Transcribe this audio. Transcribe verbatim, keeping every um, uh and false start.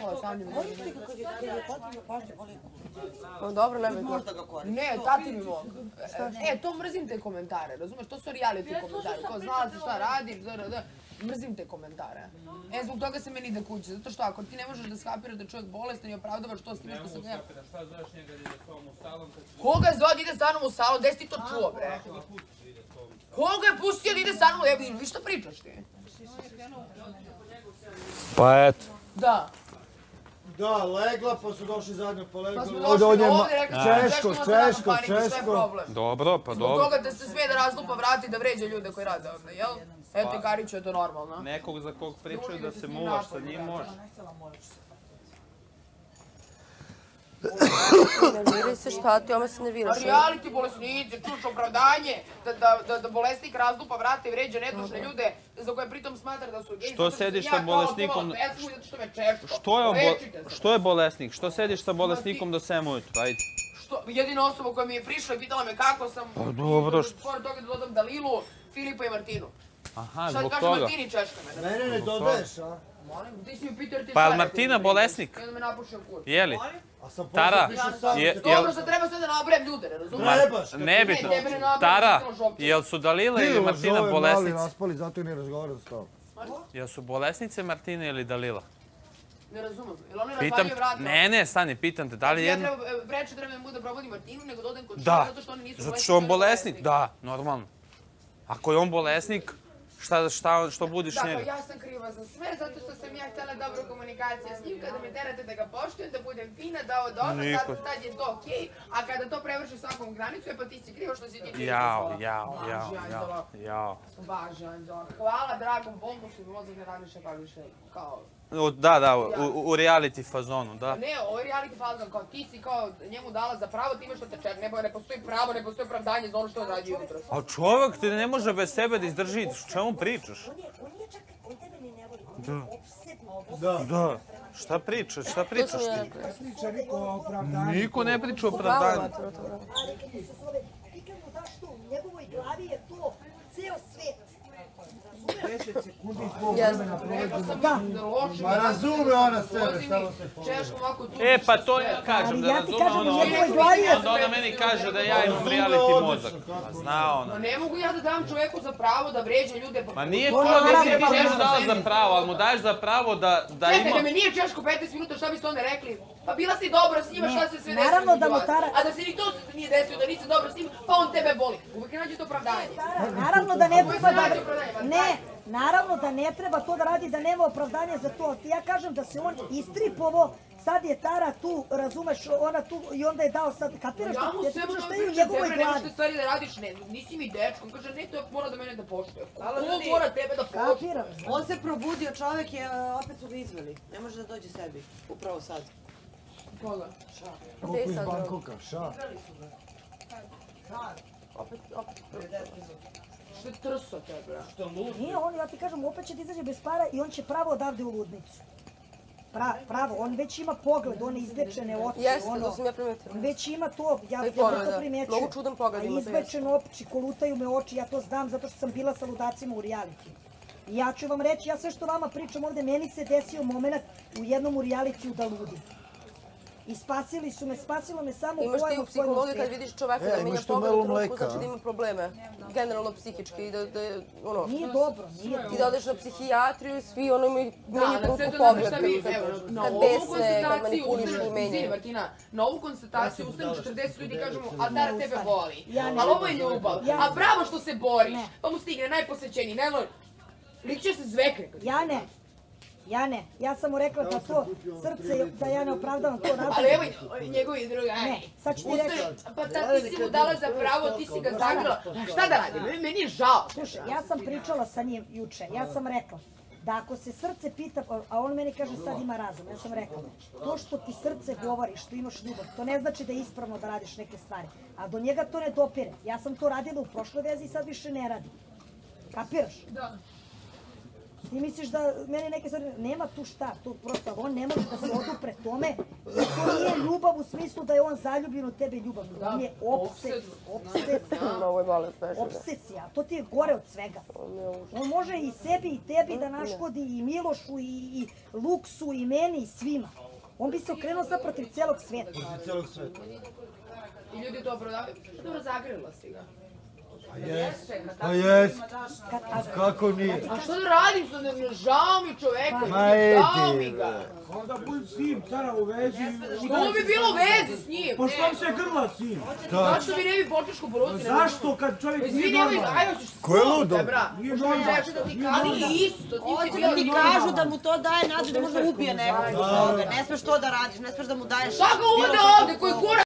Nikola sam je... Koristi ga kad je potrebno pažnje koliko. Dobro, ne bih... Možda ga koristi. Ne, tati mi mogu. E, to mrzim te komentare, razumeš? To su reality komentari. Ko znala si šta radim, zrd. Mrzim te komentare. E, zbog toga se meni ide kući. Zato što ako ti ne možeš da skapiraš da je čovjek bolestan i opravdavaš to s time što sam ja... Šta zoveš njega da ide s tobom u salon? Koga je zvao da ide sa mnom u salon? Gde si ti to čuo, bre? Koga je pustio da ide sa mnom u jebinu? Vi šta pričaš ti? Pa eto. Da. Da, legla, pa su došli zadnje po legla. Pa smo došli ovdje, rekli Češko, Češko, Češko. Dobro, pa dobro. Zbog toga da se sve da razlupa vrati da vređe ljude koji rade ovdje, jel? Eto, Kariću je to normalno. Nekog za kog pričaju da se muvaš sa njim može. Nerviraj se, šta ti, ome se nerviraš. Reality bolesnici, čuš opravdanje, da bolesnik razlupa vrata i vređe nedužne ljude za koje pritom smatra da su gej. Što sediš sa bolesnikom... Zato što me češko. Što je bolesnik? Što sediš sa bolesnikom do sedam ujutru, ajde. Jedina osoba koja mi je prišla i pitala me kako sam... Pa dobro što... Pored toga da dodam Dalilu, Filipa i Martinu. Aha, Šta zbog kaže toga. Martini češka me? Mene ne dodaješ, a? Molim, ti si mi pitao jer ti Pa je Martina bolesnik? Jedan me napušio kur. Jeli? A sam Tara, Dobro što treba sve da nabrem ljude, ne razumiješ? Trebaš. Ne bitno. Tara, jel su Dalila ili Martina bolesnice? Mali naspali, zato i ne razgovaram s tobom. Jel su bolesnice Martina ili Dalila? Ne razumem. Jel oni Pitam, razvaljaju vrata? ne, ne, stani, pitam te, da li jedno... Ja treba, preče treba da mu da provodim Martinu, nego dodajem kod Da, zato što oni nisu zato što je on bolesnik, da, normalno. Ako je on bolesnik, što budiš njega? Dakle, ja sam kriva za sve, zato što sam ja htjela dobru komunikaciju s njim, kada me terate da ga poštujem, da budem fina, da od ono, tad je to okej, a kada to prevrši svakom granicu, je pa ti si krivo što si ti krivo. Jao, jao, jao, jao, jao. Važe, Anđela. Hvala dragom Bogu što mi mozak ne radi šta više, kao... Da, da, u reality fazonu, da. Ne, ovo je reality fazon, kao ti si kao njemu dala za pravo time što te čeka, ne postoji pravo, ne postoji opravdanje za ono što on radi jutro. A čovjek ti ne može bez sebe da izdrži, o čemu pričaš? On je čak, on tebe ni ne voli, opsedno. Da. Da, šta pričaš, šta pričaš ti? Priča niko o opravdanju. Niko ne priča o opravdanju. Ali kad mu se zove, ti kad mu daš to, u njegovoj glavi je to ceo svet. deset sekundi zbog vremena provođena. Da. Ma razume ona sebe, samo se pogleda. E, pa to ja kažem, da razume ona ovo. Onda ona meni kaže da ja imam reality mozak. Ma zna ona. Ne mogu ja da dam čovjeku za pravo da vređe ljude. Ma nije to da si ti nešto dala za pravo, ali mu daješ za pravo da ima... Čekaj, da me nije češko petnaest minuta, šta biste onda rekli? Pa bila si dobra s njima, šta se sve desilo naravno među da mu vas? Tara- A da se ni to nije desilo, da nisi dobra s njim, pa on tebe boli. Uvijek nađe to opravdanje. Naravno da ne treba da... Ne, naravno da ne treba to da radi, da nema opravdanja za to. Ja kažem da se on istripovo, sad je Tara tu, razumeš, ona tu i onda je dao sad, kapiraš Ja to? mu Ja ti sve kažem to šta je u pričam, njegovoj tebe nemaš glavi. te stvari da radiš, ne, nisi mi dečko. On kaže, ne, to mora da mene da poštuje. Ko mora tebe da poštuje? Kapiraš? On se probudio, čovjek je, opet su ga izveli. Ne može da dođe sebi, upravo sad. Koga? Koliko iz Bankoka, ša? Opet, opet. Što je trso tebe? Nije on, ja ti kažem, opet će da izađe bez para i on će pravo odavde u ludnicu. Pravo, on već ima pogled, one izvečene oči. Jeste, to sam ja primetila. Već ima to, ja to primećujem. Mnogo čudan pogled ima. Izvečen oči, kolutaju me oči, ja to znam zato što sam bila sa ludacima u reality. I ja ću vam reći, ja sve što vama pričam ovdje, meni se desio moment u jednom u realitiju da ludim. I spasili su me, spasilo me samo imaš ti u psihologiji kad vidiš čoveka da menja pogled u trenutku, znači da ima probleme, generalno psihički i da je ono... Nije dobro, nije dobro. Ti da odeš na psihijatriju i svi ono imaju menju Da, trenutku pogled. na Kad ovu bese, kad konstataciju manipulišu i ustane, menjaju. izvini Martina, na ovu konstataciju ustane četrdeset ljudi i kažemo, a Tara tebe voli. Ja ne. Ali ovo je ljubav, a bravo što se boriš, pa mu stigne najposvećeniji, ne voli. Lik će se zvekne. Ja ne. Ja ne, ja sam mu rekla da to srce, da ja ne opravdavam to radim. Ali evo njegovi drugi, aj. Ne, sad ću ti reći. Pa ta ti si mu dala za pravo, ti si ga zagrila. Šta da radim? Meni je žao. Slušaj, ja sam pričala sa njim juče, ja sam rekla da ako se srce pita, a on meni kaže sad ima razum, ja sam rekla, to što ti srce govori, što imaš ljubav, to ne znači da je ispravno da radiš neke stvari, a do njega to ne dopire. Ja sam to radila u prošloj vezi i sad više ne radim. Kapiraš? Da. Ti misliš da meni neke stvari... Nema tu šta, to prosto, on ne može da se odupre tome, jer to nije ljubav u smislu da je on zaljubljen u tebe ljubavno. On je obses, obsesija. Ovo je malo smešno. Obsesija, to ti je gore od svega. On može i sebi i tebi da naškodi i Milošu i Luksu i meni i svima. On bi se okrenuo sad protiv celog sveta. Protiv celog sveta. I ljudi to prodavaju. Dobro, zagrila si ga. Pa jes, pa jes. Kako nije? A što da radim sa njim? Žao mi čoveka, Ma edi, žao mi ga. Onda budi s njim, cara, u vezi. Što bi bilo u vezi s njim? Pa što se grla s njim? Zašto mi ne bi počešku poruci? Zašto kad čovjek nije Izvini, evo, normalan? ajde, hoćeš Ko je ludo? Nije normalan. Ali isto, s njim si Hoće bio da ti kažu da mu to daje nadu da može ubije nekog zbog toga. Ne smeš to da radiš, ne smeš da mu daješ... Šta ga uvode ovde, koji kurac?